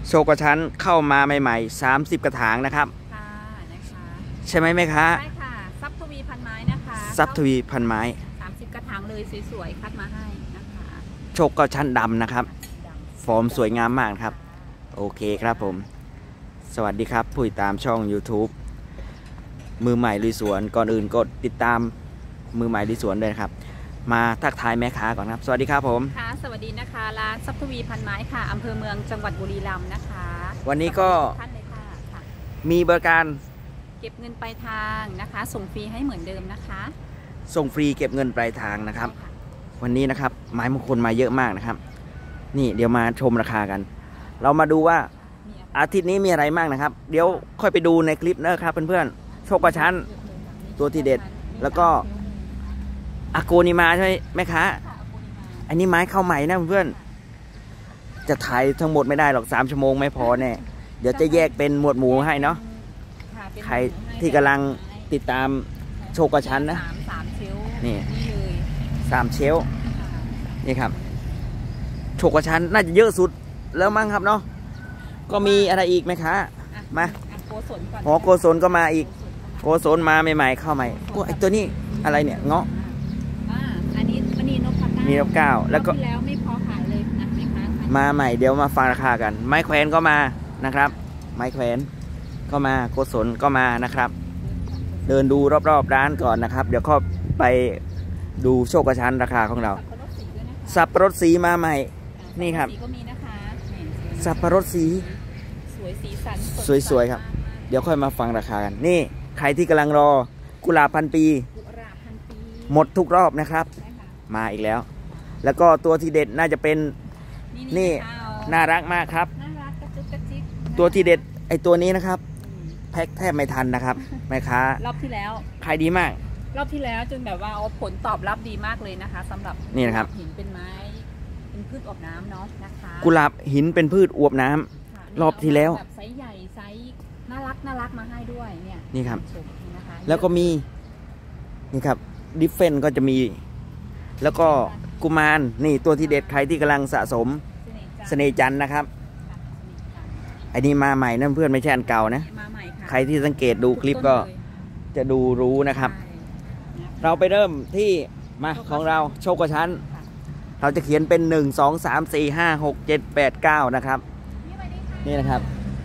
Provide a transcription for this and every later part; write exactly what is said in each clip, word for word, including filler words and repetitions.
โชกชั้นเข้ามาใหม่ๆสามสิบกระถางนะครับค่ะนะคะใช่ไหมแม่ค้าใช่ค่ะซับทวีพันไม้นะคะซับทวีพันไม้สามสิบกระถางเลยสวยๆคัดมาให้นะคะโชกชั้นดำนะครับฟอร์มสวยงามมากครับโอเคครับผมสวัสดีครับผู้ติดตามช่อง YouTube มือใหม่ลุยสวนก่อนอื่นกดติดตามมือใหม่ลุยสวนเลยครับมาทักทายแม่ค้าก่อนครับสวัสดีครับผมค่ะสวัสดีนะคะร้านซับทวีพันไม้ค่ะอำเภอเมืองจังหวัดบุรีรัมย์นะคะวันนี้ก็มีบริการเก็บเงินปลายทางนะคะส่งฟรีให้เหมือนเดิมนะคะส่งฟรีเก็บเงินปลายทางนะครับวันนี้นะครับไม้มงคลมาเยอะมากนะครับนี่เดี๋ยวมาชมราคากันเรามาดูว่าอาทิตย์นี้มีอะไรมากนะครับเดี๋ยวค่อยไปดูในคลิปนะครับเพื่อนๆโชคชั้นตัวที่เด็ดแล้วก็อาโกนิมาใช่ไหมแม่ค้าอันนี้ไม้เข้าใหม่นะเพื่อนจะถ่ายทั้งหมดไม่ได้หรอกสามชั่วโมงไม่พอแน่เดี๋ยวจะแยกเป็นหมวดหมู่ให้เนาะใครที่กำลังติดตามโชคชั้นนะนี่สามเชลนี่ครับโชคชั้นน่าจะเยอะสุดแล้วมั้งครับเนาะก็มีอะไรอีกไหมคะมาหอโกศลก็มาอีกโกศลมาใหม่ๆเข้าใหม่ไอตัวนี้อะไรเนี่ยเงาะอันนี้มันนีนกพักมีนกเก้าแล้วก็แล้วไม่พอขายเลยนะมาใหม่เดี๋ยวมาฟังราคากันไม้แขวนก็มานะครับไม้แขวนก็มาโกศลก็มานะครับเดินดูรอบๆร้านก่อนนะครับเดี๋ยวก็ไปดูโชคชั้นราคาของเราสับปะรดสีมาใหม่นี่ครับสับปะรดสีสวยสีสันสวยๆครับเดี๋ยวค่อยมาฟังราคากันนี่ใครที่กำลังรอกุหลาบพันปีหมดทุกรอบนะครับมาอีกแล้วแล้วก็ตัวที่เด็ดน่าจะเป็นนี่น่ารักมากครับตัวที่เด็ดไอตัวนี้นะครับแพ็คแทบไม่ทันนะครับแม่ค้ารอบที่แล้วขายดีมากรอบที่แล้วจนแบบว่าผลตอบรับดีมากเลยนะคะสำหรับนี่นะครับหินเป็นไม้เป็นพืชอวบน้ำเนาะนะคะกุหลาบหินเป็นพืชอวบน้ำรอบที่แล้วแบบไซส์ใหญ่ไซส์น่ารักน่ารักมาให้ด้วยเนี่ยนี่ครับแล้วก็มีนี่ครับดิฟเฟนก็จะมีแล้วก็กุมารนี่ตัวที่เด็ดใครที่กำลังสะสมเสน่ห์จันทร์นะครับไอ้นี่มาใหม่นั่นเพื่อนไม่ใช่อันเก่านะใครที่สังเกตดูคลิปก็จะดูรู้นะครับเราไปเริ่มที่มาของเราโชคชั้นเราจะเขียนเป็นหนึ่งสองสามสี่ห้าหกเจ็ดแปดเก้านะครับนี่นะครับ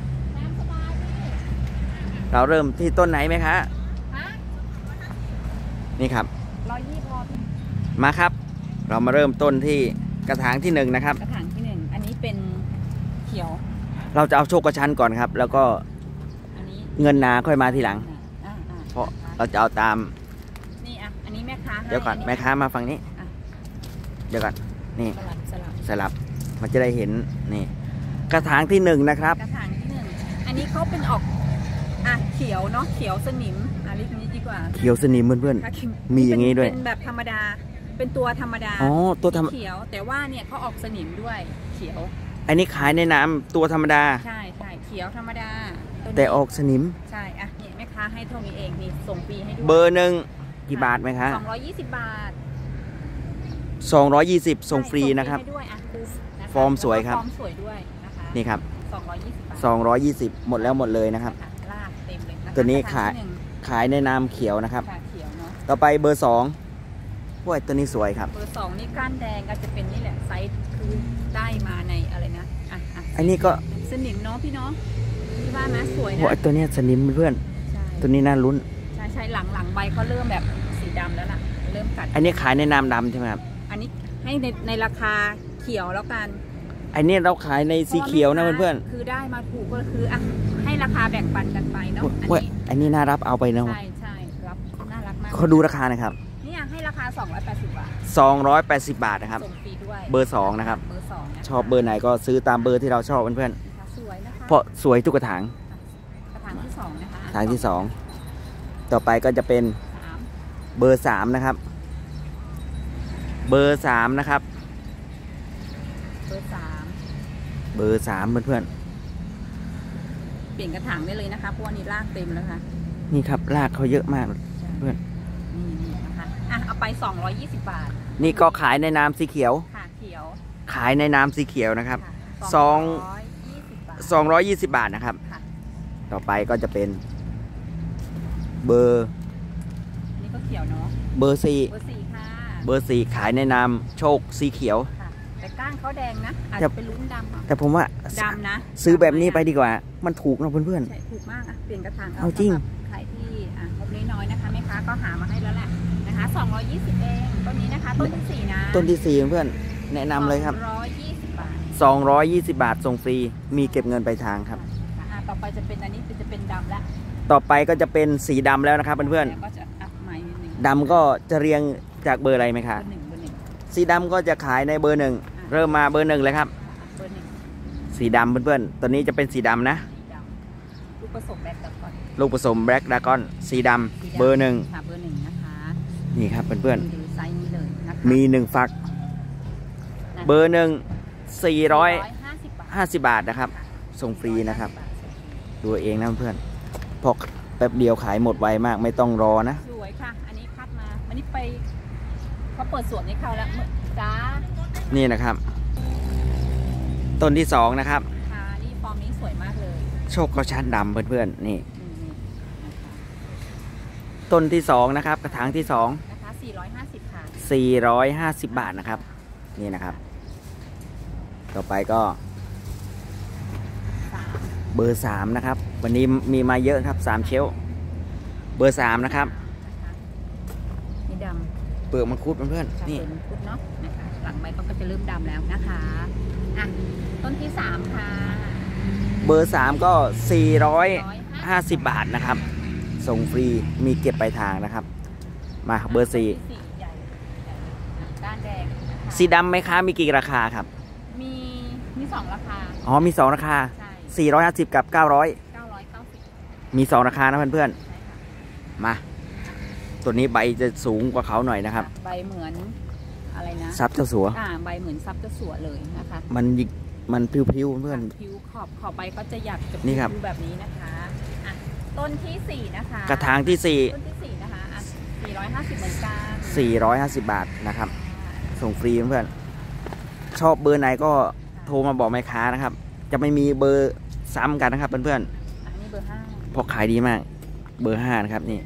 เราเริ่มที่ต้นไหนไหมคะนี่ครับมาครับเรามาเริ่มต้นที่กระถางที่หนึ่งนะครับกระถางที่หนึ่งอันนี้เป็นเขียวเราจะเอาโชคชั้นก่อนครับแล้วก็เงินนาค่อยมาทีหลังเพราะเราจะเอาตามนี่อ่ะอันนี้แม่ค้าเดี๋ยวก่อนแม่ค้ามาฝั่งนี้เดี๋ยวก่อนนี่สลับมันจะได้เห็นนี่กระถางที่หนึ่งนะครับกระถางที่หนึ่งอันนี้เขาเป็นออกอ่ะเขียวเนาะเขียวสนิมอ่ะเรียกนี้ดีกว่าเขียวสนิมเพื่อนๆมีอย่างนี้ด้วยเป็นแบบธรรมดาเป็นตัวธรรมดาอ๋อตัวธรรมเขียวแต่ว่าเนี่ยเขาออกสนิมด้วยเขียวอันนี้ขายในน้ำตัวธรรมดาใช่ใช่เขียวธรรมดาแต่ออกสนิมใช่อ่ะนี่แม่ค้าให้เท่านี้เองนี่ส่งฟรีให้ด้วยเบอร์หนึ่งกี่บาทไหมคะสองร้อยยี่สิบบาทสองร้อยยี่สิบส่งฟรีนะครับฟอร์มสวยครับฟอร์มสวยด้วยนะคะนี่ครับสองร้อยยี่สิบบาทสองร้อยยี่สิบหมดแล้วหมดเลยนะครับลากเต็มเลยตัวนี้ขายขายในน้ำเขียวนะครับต่อไปเบอร์สองพวกตัวนี้สวยครับเบอร์สองนี่ก้านแดงก็จะเป็นนี่แหละไซส์คือได้มาในอะไรนะอ่ะอ่ะอันนี้ก็สนิมเนาะพี่เนาะที่ว่านะสวยนะโอ้ตัวนี้สนิมเพื่อนตัวนี้น่าลุ้นใช่ใช่หลังหลังใบเขาเริ่มแบบสีดำแล้วล่ะเริ่มกัดอันนี้ขายในน้ำดำใช่ไหมครับอันนี้ให้ในในราคาเขียวแล้วกันอันนี้เราขายในสีเขียวนะเพื่อนๆคือได้มาถูกก็คืออ่ะให้ราคาแบ่งปันกันไปเนาะอันนี้น่ารับเอาไปนะใช่ใช่รับน่ารักมากเขาดูราคานะครับนี่ให้ราคาสองร้อยแปดสิบบาทสองร้อยแปดสิบบาทนะครับส่งฟรีด้วยเบอร์สองนะครับเบอร์สองชอบเบอร์ไหนก็ซื้อตามเบอร์ที่เราชอบเพื่อนๆเพราะสวยทุกกระถางกระถางที่สองนะคะกระถางที่สองต่อไปก็จะเป็นเบอร์สามนะครับเบอร์สามนะครับเบอร์สามเบอร์สามเพื่อนๆเปลี่ยนกระถางได้เลยนะคะเพราะว่านี่รากเต็มแล้วค่ะนี่ครับรากเขาเยอะมากเพื่อนนี่นี่นะคะอ่ะเอาไปสองร้อยยี่สิบบาทนี่ก็ขายในน้ำสีเขียวค่ะเขียวขายในน้ำสีเขียวนะครับสองร้อยยี่สิบบาทสองร้อยยี่สิบบาทนะครับค่ะต่อไปก็จะเป็น เบอร์นี่ก็เขียวเนาะเบอร์สี่เบอร์สี่ค่ะเบอร์สี่ขายในนามโชคสีเขียวค่ะแต่ก้านเขาแดงนะอาจจะจะเป็นลุ้นดำเอาแต่ผมว่าดำนะซื้อแบบนี้ไปดีกว่า มันถูกนะเพื่อนใช่ถูกมากอ่ะเปลี่ยนกระถางเอาจริงสำหบใครที่อ่ะงบน้อยๆนะคะแม่ค้าก็หามาให้แล้วแหละนะคะสองร้อยยี่สิบเองต้นนี้นะคะต้นที่สี่นะๆต้นที่สี่เพื่อนแนะนำเลยครับสองร้อยยี่สิบบาทสองร้อยยี่สิบบาทส่งฟรีมีเก็บเงินปลายทางครับอ่ะต่อไปจะเป็นอันนี้จะเป็นดำแล้วต่อไปก็จะเป็นสีดำแล้วนะครับเพื่อนแล้วก็จะอัพใหม่นิดนึงๆดำก็จะเรียงจากเบอร์อะไรไหมเบคะอร์หนึ่งเบอร์หนึ่งสีดำก็จะขายในเบอร์หนึ่งเริ่มมาเบอร์หนึ่งเลยครับเบอร์หนึ่งสีดำเพื่อนๆตัวนี้จะเป็นสีดำนะสีดำลูกผสมแบล็คดากอนลูกผสมแบล็กดากอนสีดำเบอร์หนึ่งค่ะเบอร์หนึ่งนะคะนี่ครับเพื่อนดูไซส์นี้เลยนะคะๆมีหนึ่งฝักนะเบอร์หนึ่งสี่ร้อยห้าสิบบาทห้าสิบบาทนะครับส่งฟรีนะครับดูเองนะเพื่อนพอแป๊บเดียวขายหมดไวมากไม่ต้องรอนะสวยค่ะ อันนี้คัดมาอันนี้ไปเขาเปิดสวนให้เขาแล้วเมื่อจ้านี่นะครับ ต้นที่สองนะครับค่ะนี่ฟอร์มนี้สวยมากเลยโชคกระชันดำเพื่อนๆนี่นี่นี่นะคะต้นที่สองนะครับ กระถางที่สองนะคะสี่ร้อยห้าสิบค่ะสี่ร้อยห้าสิบบาทนะครับ นี่นะครับ ต่อไปก็สามเบอร์สามนะครับ วันนี้มีมาเยอะครับสามเชลฟ์เบอร์สามนะครับนะคะนี่ดำเปลือกมังคุดเพื่อนค่ะๆนี่เป็นพุดเนาะนะคะหลังใบเขาก็จะเริ่มดำแล้วนะคะอ่ะต้นที่สามค่ะเบอร์สามก็สี่ร้อยห้าสิบบาทนะครับ ส่งฟรีมีเก็บปลายทางนะครับ มาเบอร์สี่ต้นที่ใหญ่ใหญ่อ่ะก้านแดงนะคะสีดำไหมคะมีกี่ราคาครับมีมีสองราคาอ๋อมีสองราคาใช่สี่ร้อยห้าสิบกับเก้าร้อยเก้าร้อยเก้าสิบมีสองราคานะเพื่อนใช่ค่ะๆมาตัวนี้ใบจะสูงกว่าเขาหน่อยนะครับใบเหมือนอะไรนะซับเจ้าสัวอ่าใบเหมือนซับเจ้าสัวเลยนะคะมันหยิกมันพิ้วๆเพื่อนผิวขอบขอบใบก็จะหยักจะนี่ครับผิวแบบนี้นะคะอ่ะต้นที่สี่นะคะกระถางที่สี่ต้นที่สี่นะคะอ่ะสี่ร้อยห้าสิบเหมือนกันสี่ร้อยห้าสิบบาทนะครับ ส่งฟรีเพื่อนๆชอบเบอร์ไหนก็โทรมาบอกแม่ค้านะครับ จะไม่มีเบอร์ซ้ำกันนะครับเพื่อนอันนี้เบอร์ห้าๆเพราะขายดีมาก เบอร์ห้านะครับนี่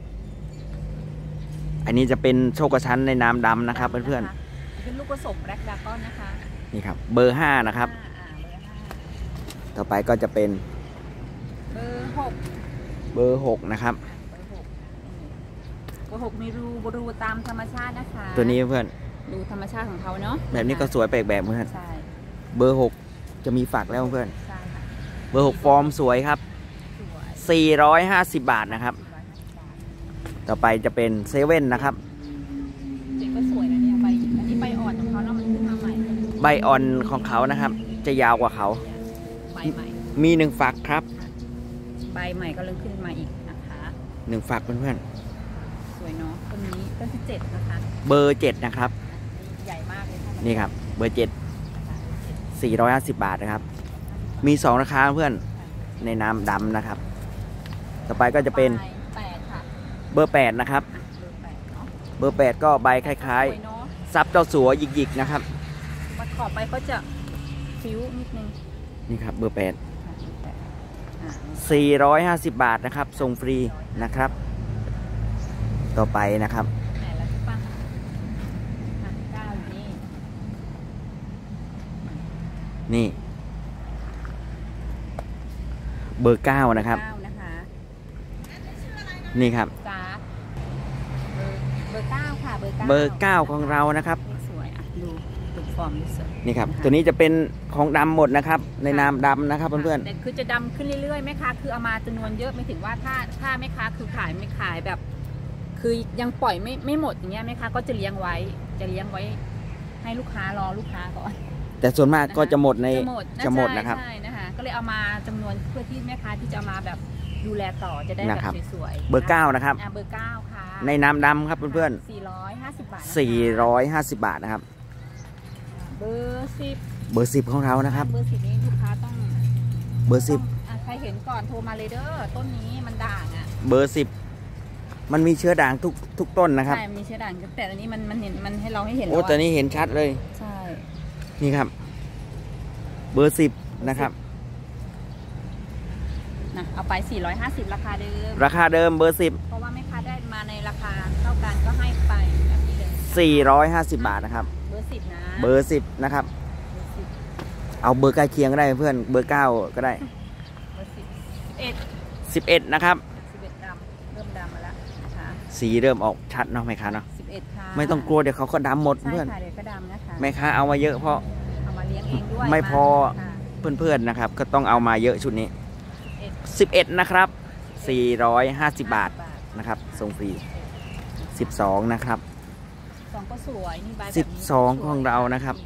อันนี้จะเป็นโชคกระชั้นในนามดำนะครับเพื่อนๆเป็นลูกผสมแบล็คดากอนนะคะๆนี่ครับเบอร์ห้านะครับอ่าเบอร์ห้าต่อไปก็จะเป็นเบอร์หกเบอร์หกนะครับเบอร์หกเบอร์หกมีรูบรูตามธรรมชาตินะคะตัวนี้เพื่อนดูธรรมชาติของเขาเนาะแบบนี้ก็สวยแปลกแบบเพื่อนใช่เบอร์หกจะมีฝักแล้วเพื่อนใช่ค่ะเบอร์หกฟอร์มสวยครับสวยสี่ร้อยห้าสิบบาทนะครับสี่ร้อยห้าสิบบาทต่อไปจะเป็นเซเว่นนะครับเด็กก็สวยนะเนี่ยใบอันนี้ใบอ่อนของเขาแล้วมันขึ้นมาใหม่ใบอ่อนของเขานะครับ จะยาวกว่าเขาใบใหม่มีหนึ่งฝักครับใบใหม่ก็เริ่มขึ้นมาอีกนะคะหนึ่งฝักเพื่อนสวยเนาะต้นนี้ต้นที่เจ็ดนะคะๆเบอร์เจ็ดนะครับใหญ่มากเลยค่ะนี่ครับ เบอร์เจ็ดสี่ร้อยห้าสิบบาทนะครับ มีสองราคาเพื่อนในน้ำดำนะครับ ต่อไปก็จะเป็นแปดค่ะเบอร์แปดนะครับเบอร์แปดเนาะเบอร์แปดก็ใบคล้ายสวยเนาะๆซับเจ้าสัวหยิกๆนะครับมาขอบใบเขาจะฟิวนิดนึงนี่ครับเบอร์แปดอ่าสี่ร้อยห้าสิบบาทนะครับส่งฟรีนะครับ ต่อไปนะครับไหนแล้วใช่ปะอ่ะเก้าอยู่นี่นี่ เบอร์เก้านะครับเก้านะคะนี่ครับจ้าเบอร์เบอร์เก้าค่ะเบอร์เก้าเบอร์เก้าของเรานะครับสวยอ่ะดูดูฟอร์มดูสวยนี่ครับ ตัวนี้จะเป็นของดำหมดนะครับ ในนามดำนะครับเพื่อนแต่คือจะดำขึ้นเรื่อยๆแม่ค้าคือเอามาจำนวนเยอะไม่ถึงว่าถ้าถ้าแม่ค้าคือขายไม่ขายแบบ คือยังปล่อยไม่ไม่หมดอย่างเงี้ยแม่ค้าก็จะเลี้ยงไว้จะเลี้ยงไว้ ให้ลูกค้ารอลูกค้าก่อนๆแต่ส่วนมากก็จะหมดในจะหมดจะหมดนะครับใช่นะคะก็เลยเอามาจำนวนเพื่อที่แม่ค้าที่จะเอามาแบบดูแลต่อจะได้แบนะครับบสวยๆเบอร์เก้านะครับอ่ะเบอร์เก้าค่ะในนามดำครับเพื่อนสี่ร้อยห้าสิบบาทนะคะๆสี่ร้อยห้าสิบบาทนะครับเบอร์สิบเบอร์สิบของเรานะครับเบอร์สิบนี้ลูกค้าต้องเบอร์สิบอ่ะใครเห็นก่อนโทรมาเลยเด้อต้นนี้มันด่างอ่ะเบอร์สิบมันมีเชื้อด่างทุกทุกต้นนะครับใช่มีเชื้อด่างแต่อันนี้มันมันเห็นมันให้เราให้เห็นโอ้แล้วแต่อะนี้เห็นชัดเลยใช่นี่ครับ เบอร์สิบนะครับนะเอาไปสี่ร้อยห้าสิบราคาเดิมราคาเดิมเบอร์สิบเพราะว่าแม่ค้าได้มาในราคาเท่ากันก็ให้ไปแบบนี้เลยสี่ร้อยห้าสิบบาทนะครับเบอร์สิบนะเบอร์สิบนะครับเอาเบอร์ใกล้เคียงก็ได้เพื่อนเบอร์เก้าก็ได้เบอร์สิบเอ็ดสิบเอ็ดนะครับสิบเอ็ดดำเริ่มดำมาแล้วนะคะสีเริ่มออกชัดเนาะแม่ค้าเนาะสิบเอ็ดค่ะไม่ต้องกลัวเดี๋ยวเขาก็ดำหมดเพื่อนใช่ค่ะเดี๋ยวก็ดำนะคะแม่ค้าเอามาเยอะเพราะเอามาเลี้ยงเองด้วยไม่พอเพื่อนๆนะครับก็ต้องเอามาเยอะชุดนี้สิบเอ็ดนะครับสี่ร้อยห้าสิบบาทนะครับส่งฟรีสิบสองนะครับสองก็สวยนี่ใบสิบสองของเรานะครับ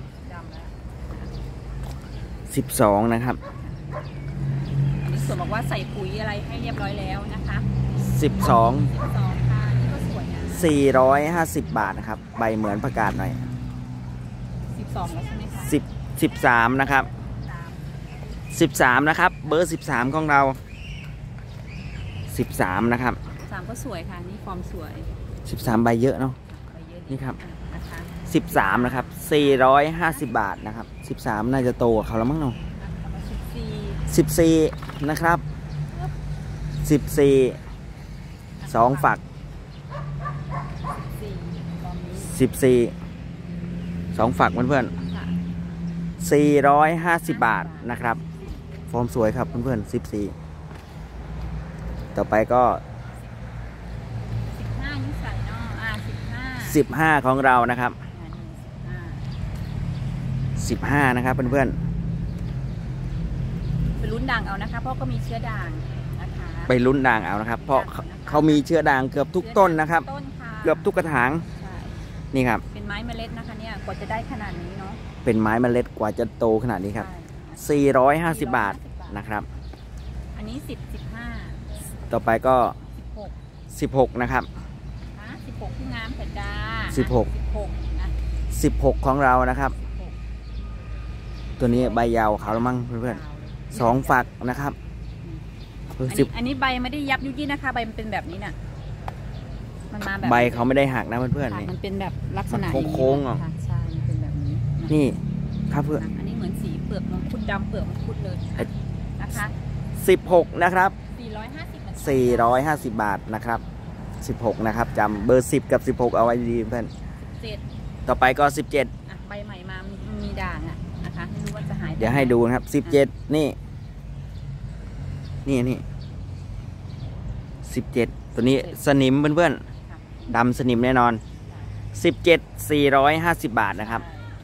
สิบสองนะครับอันนี้ส่วนบอกว่าใส่ปุ๋ยอะไรให้เรียบร้อยแล้วนะคะสิบสองสิบสองค่ะนี่ก็สวยนะสี่ร้อยห้าสิบบาทนะครับใบเหมือนประกาศหน่อยสิบสองแล้วใช่ไหมคะสิบสิบสามนะครับสิบสามนะครับเบอร์สิบสามของเราสิบสามนะครับสามก็สวยค่ะนี่ฟอร์มสวยสิบสามใบเยอะเนาะนี่ครับสิบสามนะครับสี่ร้อยห้าสิบบาทนะครับสิบสามน่าจะโตกว่าเขาแล้วมั้งเนาะสิบสี่นะครับสิบสี่สองฝักสิบสี่สองฝักเพื่อนๆสี่ร้อยห้าสิบบาทนะครับฟอร์มสวยครับเพื่อนๆสิบสี่ต่อไปก็สิบห้านี่ใส่เนาะอ่าสิบห้าสิบห้าของเรานะครับสิบห้านะครับเพื่อนๆไปลุ้นด่างเอานะคะเพราะก็มีเชื้อด่างนะคะไปลุ้นด่างเอานะครับเพราะเขามีเชื้อด่างเกือบทุกต้นนะครับเกือบทุกกระถางนี่ครับเป็นไม้เมล็ดนะคะเนี่ยกว่าจะได้ขนาดนี้เนาะเป็นไม้เมล็ดกว่าจะโตขนาดนี้ครับสี่ร้อยห้าสิบบาทนะครับอันนี้สิบ สิบห้าต่อไปก็สิบหกสิบหกนะครับสิบหกที่งามเพดาสิบหกสิบหกของเรานะครับตัวนี้ใบยาวขาวแล้วมั้งเพื่อนๆสองฝักนะครับอันนี้ใบไม่ได้ยับยุยี่นะคะใบมันเป็นแบบนี้น่ะมันมาแบบใบเขาไม่ได้หักนะเพื่อนๆนี่มันเป็นแบบลักษณะโค้งๆอ่ะใช่มันเป็นแบบนี้นี่ครับเพื่อนอันนี้เหมือนสีเปลือกมังคุดดำเปลือกมังคุดเลยนะคะสิบหกนะครับสี่ร้อยห้าสิบสี่ร้อยห้าสิบบาทนะครับสิบหกนะครับจำเบอร์สิบกับสิบหกเอาไว้ดีเพื่อนเจ็ดต่อไปก็สิบเจ็ดใบใหม่มามีด่างอ่ะนะคะไม่รู้ว่าจะหายเดี๋ยวให้ดูนะครับสิบเจ็ดนี่นี่นี่สิบเจ็ดตัวนี้สนิมเพื่อนๆดำสนิมแน่นอนสิบเจ็ดสี่ร้อยห้าสิบบาทนะครับ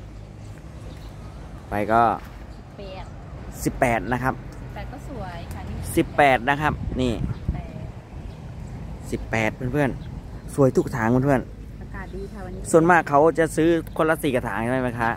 ไปก็สิบแปดนะครับแต่ก็สวยค่ะนี่สิบแปดนะครับนี่สิบแปดเพื่อนๆสวยทุกถางเพื่อนๆอากาศดีค่ะวันนี้ส่วนมากเขาจะซื้อคนละสี่กระถางใช่ไหมคะ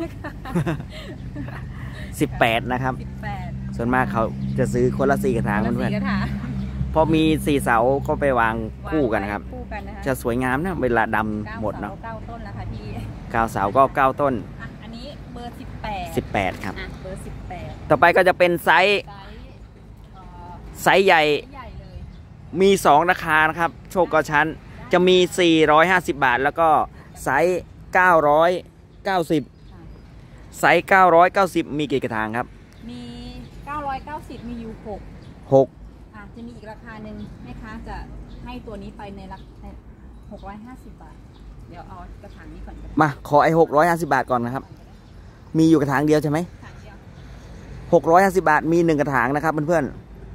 สิบแปดนะครับส่วนมากเขาจะซื้อคนละสี่กระถางเพื่อนๆพอมีสี่เสาก็ไปวางคู่กันนะครับจะสวยงามนะเวลาดำหมดเนาะเก้าต้นแล้วค่ะพี่เก้าเสาก็เก้าต้นอันนี้เบอร์สิบแปดสิบแปดครับเบอร์สิบแปดต่อไปก็จะเป็นไซส์ไซส์ใหญ่มีสองราคานะครับโชคกระชั้นจะมีสี่ร้อยห้าสิบบาทแล้วก็ไซส์เก้าร้อยเก้าสิบไซส์เก้าร้อยเก้าสิบมีกี่กระถางครับมีเก้าร้อยเก้าสิบมีอยู่หกหกอ่ะจะมีอีกราคาหนึ่งแม่ค้าจะให้ตัวนี้ไปในราคาหกร้อยห้าสิบบาทเดี๋ยวเอากระถางนี้ก่อนมาขอไอ้หกร้อยห้าสิบบาทก่อนนะครับมีอยู่กระถางเดียวใช่ไหมหกร้อยห้าสิบบาทมีหนึ่งกระถางนะครับเพื่อน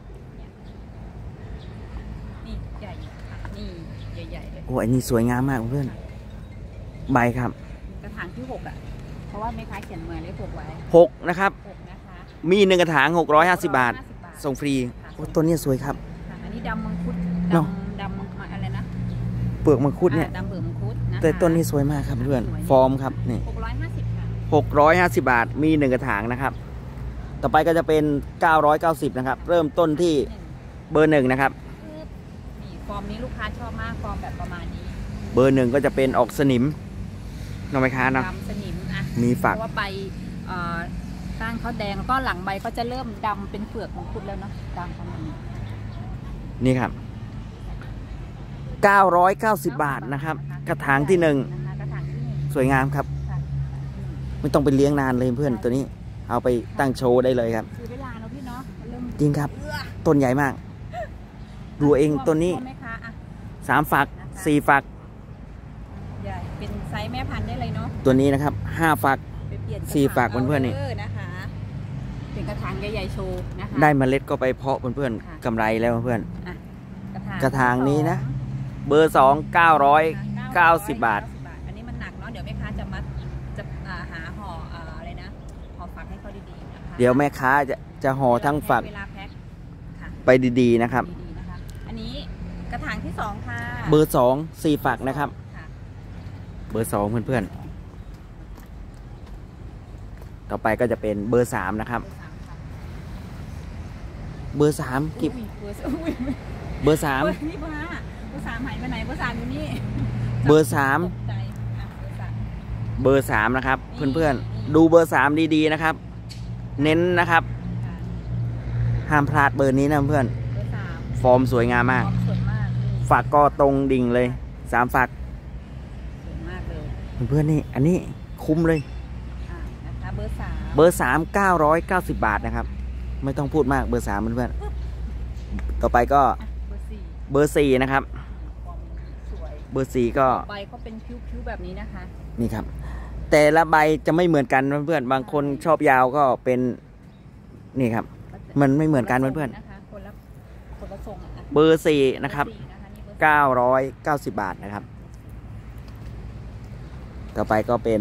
นี่ใหญ่นี่ใหญ่ๆเลยโอ้อันนี้สวยงามมากเพื่อนใบครับกระถางที่หกอ่ะเพราะว่าแม่ค้าเขียนมาเลขหกไว้หกนะครับมีหนึ่งกระถางหกร้อยห้าสิบบาทส่งฟรีโอ้ต้นนี้สวยครับอันนี้ดำมังคุดดำดำอะไรนะเปลือกมังคุดเนี่ยดำเปลือกมังคุดนะแต่ต้นนี้สวยมากครับเพื่อนฟอร์มครับนี่หกร้อยห้าสิบค่ะหกร้อยห้าสิบบาทมีหนึ่งกระถางนะครับต่อไปก็จะเป็นเก้าร้อยเก้าสิบนะครับเริ่มต้นที่เบอร์หนึ่งนะครับนี่ฟอร์มนี้ลูกค้าชอบมากฟอร์มแบบประมาณนี้เบอร์หนึ่งก็จะเป็นออกสนิมน้องไหมคะเนาะดำสนิมอ่ะมีฝักเพราะว่าใบก้านเขาแดงแล้วก็หลังใบก็จะเริ่มดำเป็นเปลือกมังคุดแล้วเนาะดำประมาณนี้นี่ครับเก้าร้อยเก้าสิบบาทนะครับกระถางที่หนึ่งสวยงามครับไม่ต้องไปเลี้ยงนานเลยเพื่อนตัวนี้เอาไปตั้งโชว์ได้เลยครับซื้อเวลาเนาะพี่เนาะจริงครับต้นใหญ่มากดูเองตัวนี้ท่วมไหมคะอ่ะสามฝักสี่ฝักใหญ่เป็นไซส์แม่พันธุ์ได้เลยเนาะตัวนี้นะครับห้าฝักไปเปลี่ยนสี่ฝากเพื่อนๆนี่านะคะเป็นกระถางใหญ่ๆโชว์นะคะได้เมล็ดก็ไปเพาะเพื่อนค่ะๆกำไรแล้วเพื่อนอ่ะกระถางกระถางนี้นะ เบอร์สองเก้าร้อยเก้าสิบบาทอันนี้มันหนักเนาะเดี๋ยวแม่ค้าจะมัดจะอ่าหาห่ออ่าอะไรนะห่อฝักให้เขาดีๆนะคะเดี๋ยวแม่ค้าจะจะห่อทั้งฝักเวลาแพ็คค่ะไปดีๆนะครับดีๆนะคะอันนี้กระถางที่สองค่ะเบอร์สองสี่ฝักนะครับค่ะเบอร์สองเพื่อนๆต่อไปก็จะเป็นเบอร์สามนะครับเบอร์สามค่ะเบอร์สามกิบอุ้ยเบอร์สามอุ้ยเบอร์สามเบอร์นี่เบอร์ห้าเบอร์สามหายไปไหนเบอร์สามอยู่นี่เบอร์สามตกใจอ่ะเบอร์สามเบอร์สามนะครับ เพื่อนๆดูเบอร์สามดีๆนะครับ เน้นนะครับค่ะห้ามพลาดเบอร์นี้นะเพื่อนเบอร์สามฟอร์มสวยงามมากสวยมากนี่ฝักก็ตรงดิ่งเลยสามฝักสวยมากเลยเพื่อนๆนี่อันนี้คุ้มเลยอ่านะคะเบอร์สามเบอร์สามเก้าร้อยเก้าสิบบาทนะครับ ไม่ต้องพูดมากเบอร์สามเพื่อนๆต่อไปก็อ่ะเบอร์สี่เบอร์สี่นะครับฟอร์มสวยเบอร์สี่ก็ใบก็เป็นคิ้วๆแบบนี้นะคะนี่ครับ แต่ละใบจะไม่เหมือนกันเพื่อนๆบางคนชอบยาวก็เป็นนี่ครับ มันไม่เหมือนกันเพื่อนๆนะคะคนละคนละทรงอ่ะๆเบอร์สี่นะครับเบอสี่นะคะนี่เบอร์สี่เก้าร้อยเก้าสิบบาทนะครับ ต่อไปก็เป็น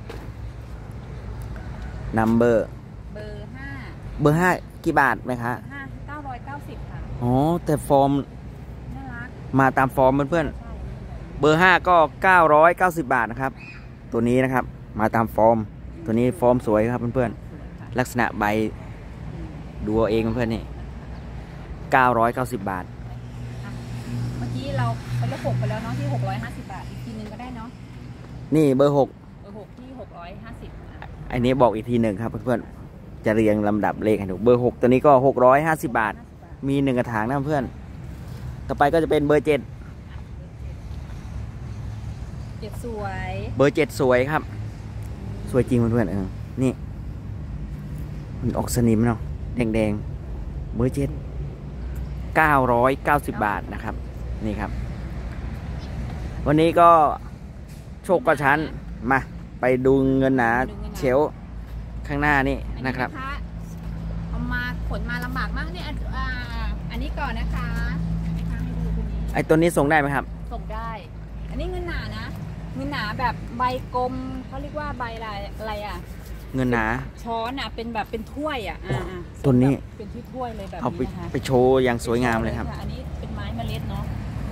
นัมเบอร์เบอร์ห้าเบอร์ห้ากี่บาทไหมคะห้าเก้าร้อยเก้าสิบค่ะอ๋อแต่ฟอร์มน่ารักมาตามฟอร์มเพื่อนใช่ๆเบอร์ห้าก็เก้าร้อยเก้าสิบบาทนะครับ ตัวนี้นะครับ มาตามฟอร์ม ตัวนี้ฟอร์มสวยครับเพื่อนสวยค่ะๆลักษณะใบดูเอาเองเพื่อนๆนี่เก้าร้อยเก้าสิบบาทเมื่อกี้เราไปเลขหกไปแล้วเนาะที่หกร้อยห้าสิบบาทอีกทีนึงก็ได้เนาะนี่เบอร์หกเบอร์หกที่หกร้อยห้าสิบอ่ะอันนี้บอกอีกทีหนึ่งครับเพื่อนๆจะเรียงลำดับเลขให้ดูเบอร์หกตัวนี้ก็หกร้อยห้าสิบบาท มีหนึ่งกระถางนะเพื่อน ต่อไปก็จะเป็นเบอร์เจ็ดเจ็ดสวยเบอร์เจ็ดสวยครับ สวยจริงเพื่อนๆเออนี่มันออกสนิมเนาะแดงๆเบอร์เจ็ดเก้าร้อยเก้าสิบบาทนะครับ นี่ครับ วันนี้ก็โชคกระชั้นมาไปดูเงินหนาเชลฟ์ข้างหน้านี่อันนี้นะครับนะคะเอามาขนมาลำบากมากเนี่ยอ่าอันนี้ก่อนนะคะนะคะให้ดูตัวนี้ไอ้ตัวนี้ส่งได้ไหมครับส่งได้ อันนี้เงินหนานะเงินหนาแบบใบกลมเขาเรียกว่าใบอะไรอะไรอ่ะเงินหนาช้อนอ่ะเป็นแบบเป็นถ้วยอ่ะอ่าอ่าตัวนี้เป็นที่ถ้วยเลยแบบเอาไปนี้นะคะไปโชว์อย่างสวยงามเลยครับอันนี้เป็นไม้เมล็ดเนาะ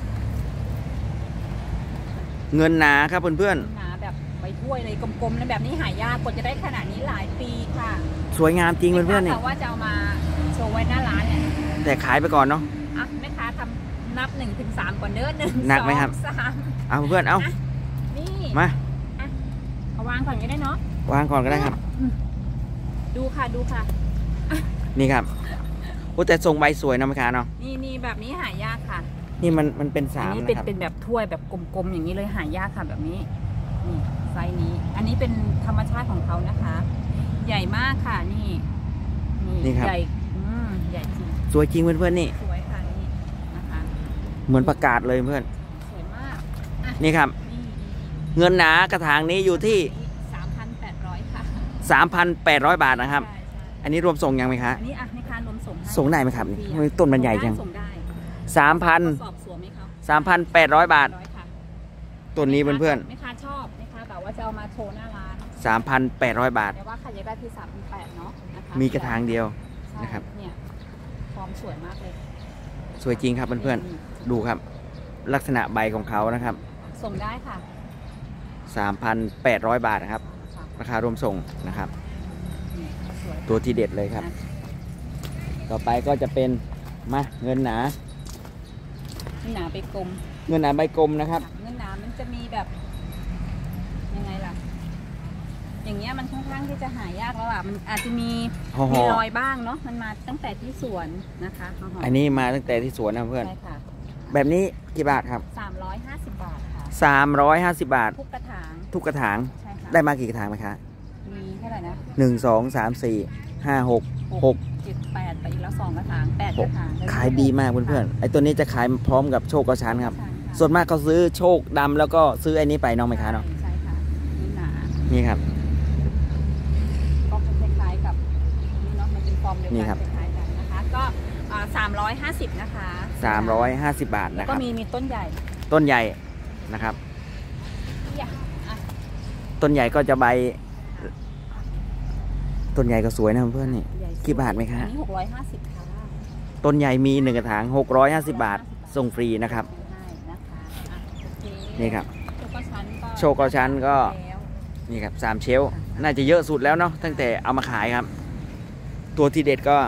เงินหนาครับเพื่อนหนาแบบใบถ้วยเลยกลมๆแล้วแบบนี้หายากกว่าจะได้ขนาดนี้หลายปีค่ะๆสวยงามจริงเพื่อนๆแม่นี่ค้าว่าจะเอามาโชว์ไว้หน้าร้านเนี่ยแต่ขายไปก่อนเนาะอ่ะแม่ค้าทำนับหนึ่งถึงสามก่อนเด้อหนึ่งหนักไหมครับสองสามเอาเพื่อนเอานี่มาเอาวางก่อนก็ได้เนาะวางก่อนก็ได้ครับดูค่ะดูค่ะนี่ครับโอ้แต่ทรงใบสวยนะแม่ค้าเนาะนี่นี่แบบนี้หายากค่ะนี่มันมันเป็นอัสามนี้นะเป็นครับเป็นแบบถ้วยแบบกลมๆอย่างนี้เลยหายากค่ะแบบนี้นี่ไซส์นี้ อันนี้เป็นธรรมชาติของเขานะคะ ใหญ่มากค่ะนี่นี่ครับใหญ่อืมใหญ่จริงสวยจริงเพื่อนๆนี่สวยค่ะนี่นะคะเหมือนประกาศเลยเพื่อนสวยมากนี่ครับนี่เงินหนากระถางนี้อยู่ที่สามพันแปดร้อยค่ะสามพันแปดร้อยบาทนะครับใช่ใช่อันนี้รวมส่งยังไหมคะอันนี้อ่ะในการรวมส่งให้ส่งได้ไหมครับฟรีทำไมต้นมันใหญ่จังส่งได้สามพันทดสอบสวมไหมครับสามพันแปดร้อยบาทร้อยค่ะต้นนี้เพื่อนแม่ค้าชอบแม่ค้าแบบว่าจะเอามาโชว์หน้าร้านๆสามพันแปดร้อยบาทแต่ว่าใครอยากได้ที่สามพันแปดเนาะนะคะมีกระถางเดียวใช่นะครับเนี่ยฟอร์มสวยมากเลยสวยจริงครับเพื่อนๆดูครับ ลักษณะใบของเขานะครับส่งได้ค่ะสามพันแปดร้อยบาทนะครับค่ะราคารวมส่งนะครับนี่สวยตัวที่เด็ดเลยครับ ต่อไปก็จะเป็นมาเงินหนานี่หนาไปกลมเงินหนาใบกลมนะครับเงินหนามันจะมีแบบยังไงล่ะ อย่างเงี้ยมันค่อนข้างที่จะหายากแล้วอ่ะมันอาจจะมีห่อมีรอยบ้างเนาะมันมาตั้งแต่ที่สวนนะคะห่อๆอันนี้มาตั้งแต่ที่สวนนะเพื่อนใช่ค่ะแบบนี้กี่บาทครับสามร้อยห้าสิบบาทค่ะสามร้อยห้าสิบบาททุกกระถางทุกกระถางใช่ค่ะได้มากี่กระถางไหมคะมีเท่าไหร่นะหนึ่งสองสามสี่ห้าหกหกเจ็ดแปดไปอีกแล้วสองกระถางแปดกระถางขายดีมากเพื่อนๆไอ้ตัวนี้จะขายพร้อมกับโชคกระชั้นครับใช่ค่ะส่วนมากเขาซื้อโชคดำแล้วก็ซื้อไอ้นี้ไปน้องไหมคะเนาะใช่ค่ะนี่หนานี่ครับก็คล้ายๆกับนี่เนาะมันเป็นฟอร์มเดียวนี่กัครับคล้ายๆกันนะคะก็สามร้อยห้าสิบนะคะสามร้อยห้าสิบบาทแล้วนะคก็รับมีมีต้นใหญ่ต้นใหญ่นะครับอย่าอ่ะต้นใหญ่ก็จะใบ ต้นใหญ่ก็สวยนะเพื่อนๆนี่ใหญ่สุดกี่บาทไหมคะอันนี้หกร้อยห้าสิบค่ะต้นใหญ่มีหนึ่งกระถางหกร้อยห้าสิบบาทส่งฟรีนะครับให้นะคะอ่ะโอเคนี่ครับโชคชั้นก็โชคชั้นก็แล้วนี่ครับสามเชลฟ์น่าจะเยอะสุดแล้วเนาะตั้งแต่เอามาขายครับ ตัวที่เด็ดก็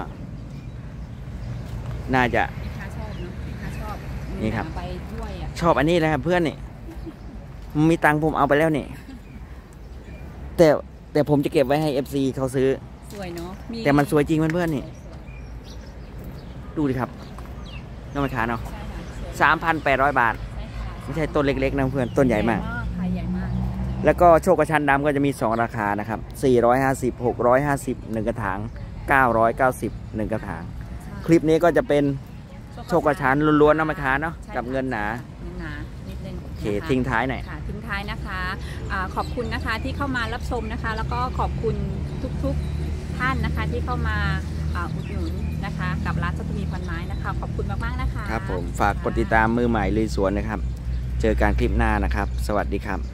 น่าจะลูกค้าชอบเนาะลูกค้าชอบนี่ครับไปด้วยอ่ะชอบอันนี้เลยครับเพื่อนนี่มีตังค์ผมเอาไปแล้วนี่แต่แต่ผมจะเก็บไว้ให้ เอฟ ซี เขาซื้อสวยเนาะแต่มันสวยจริงเพื่อนๆนี่ ดูดิครับน้องมะขามเนาะใช่ค่ะสวยสามพันแปดร้อยบาทใช่ค่ะไม่ใช่ต้นเล็กๆนะเพื่อนต้นใหญ่มากค่ะใหญ่มากแล้วก็โชคกระชันดำก็จะมีสองราคานะครับสี่ร้อยห้าสิบ หกร้อยห้าสิบ หนึ่งกระถางเก้าร้อยเก้าสิบ หนึ่งกระถางคลิปนี้ก็จะเป็นโชคกระชันล้วนๆน้องมะขามเนาะกับเงินหนาเงินหนานิดนึงโอเคนะคะทิ้งท้ายหน่อยค่ะทิ้งท้ายนะคะอาขอบคุณนะคะที่เข้ามารับชมนะคะ แล้วก็ขอบคุณทุกๆท่านนะคะที่เข้ามาอ่าอุดหนุนนะคะ กับร้านสัตมีพันไม้นะคะ ขอบคุณมากๆนะคะครับผมฝากกดติดตามมือใหม่ลุยสวนนะครับ เจอกันคลิปหน้านะครับ สวัสดีครับ